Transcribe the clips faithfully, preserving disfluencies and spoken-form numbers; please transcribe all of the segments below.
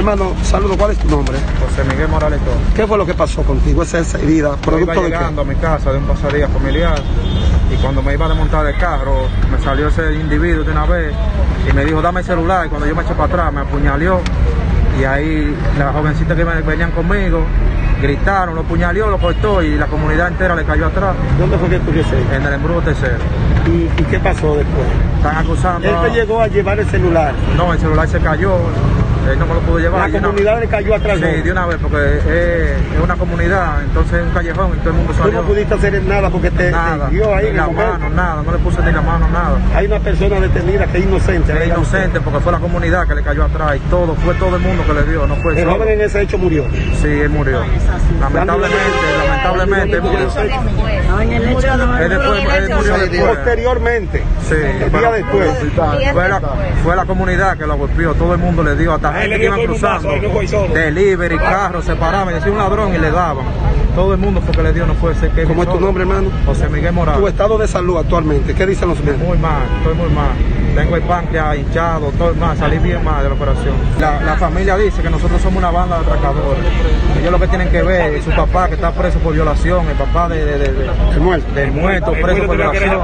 Hermano, saludo, ¿cuál es tu nombre? José Miguel Morales Torres. ¿Qué fue lo que pasó contigo esa, esa herida? Yo iba llegando a mi casa de un pasadía familiar y cuando me iba a desmontar el carro me salió ese individuo de una vez y me dijo dame el celular, y cuando yo me eché para atrás me apuñaleó y ahí las jovencitas que venían conmigo gritaron, lo apuñaleó, lo cortó y la comunidad entera le cayó atrás. ¿Dónde fue que tuviese? En el embrujo tercero. ¿Y, ¿Y qué pasó después? Están acusando. Él te llegó a llevar el celular. No, el celular se cayó. Él no me lo pudo llevar. La comunidad una... le cayó atrás. Sí, de una vez, porque es, es una comunidad, entonces es un callejón y todo el mundo salió. ¿Tú no pudiste hacer nada porque te, nada, te dio ahí ni en la el mano, nada, no le puse ni la mano, nada. Hay una persona detenida que es inocente. Es inocente porque fue la comunidad que le cayó atrás y todo, fue todo el mundo que le dio, no fue el solo. joven en ese hecho murió. Sí, él murió. Lamentablemente, lamentablemente él murió. No, en el hecho no. Él, después, él murió después. Posteriormente. Sí, el día después. Fue la, fue la comunidad que lo golpeó, todo el mundo le dio, hasta gente que iban cruzando, delivery, carros, se paraban, decía un ladrón y le daban. Todo el mundo fue que le dio, no fue ese que. ¿Cómo es tu nombre, hermano? José Miguel Morales. ¿Tu estado de salud actualmente? ¿Qué dicen los médicos? Muy mal, estoy muy mal. Tengo el páncreas hinchado, todo mal, salí bien mal de la operación. La, la familia dice que nosotros somos una banda de atracadores. Ellos lo que tienen que ver es su papá que está preso por violación, el papá de, de, de, de, el muerto. del muerto preso por violación.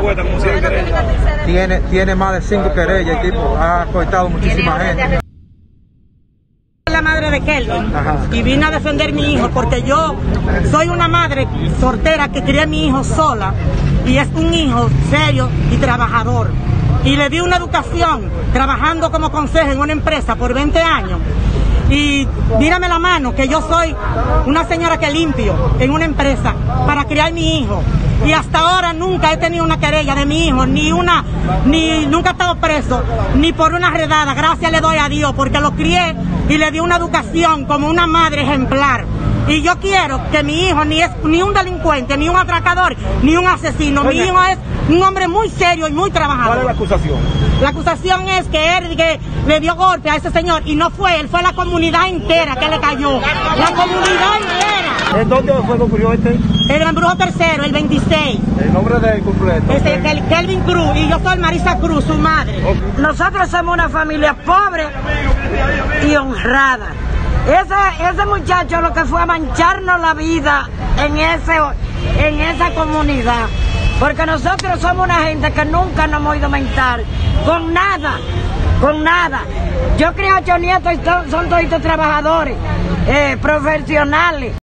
Tiene, tiene más de cinco querellas, el tipo ha cortado muchísima gente. La madre de Kelvin. Ajá. Y vine a defender a mi hijo porque yo soy una madre soltera que crié a mi hijo sola y es un hijo serio y trabajador y le di una educación trabajando como consejo en una empresa por veinte años y mírame la mano que yo soy una señora que limpio en una empresa para criar a mi hijo y hasta ahora nunca he tenido una querella de mi hijo, ni una, ni nunca he estado preso, ni por una redada. Gracias le doy a Dios porque lo crié y le di una educación como una madre ejemplar. Y yo quiero que mi hijo ni es ni un delincuente, ni un atracador, ni un asesino. Mi hijo es un hombre muy serio y muy trabajador. ¿Cuál es la acusación? La acusación es que él que le dio golpe a ese señor y no fue él, fue la comunidad entera que le cayó. La comunidad entera. ¿En dónde fue que ocurrió este? El embrujo tercero, el veintiséis. ¿El nombre del completo? Es el Kelvin Cruz y yo soy Marisa Cruz, su madre. Okay. Nosotros somos una familia pobre y honrada. Ese, ese muchacho lo que fue a mancharnos la vida en, ese, en esa comunidad. Porque nosotros somos una gente que nunca nos hemos ido a mentar con nada, con nada. Yo creo que ocho nietos son, son todos trabajadores, eh, profesionales.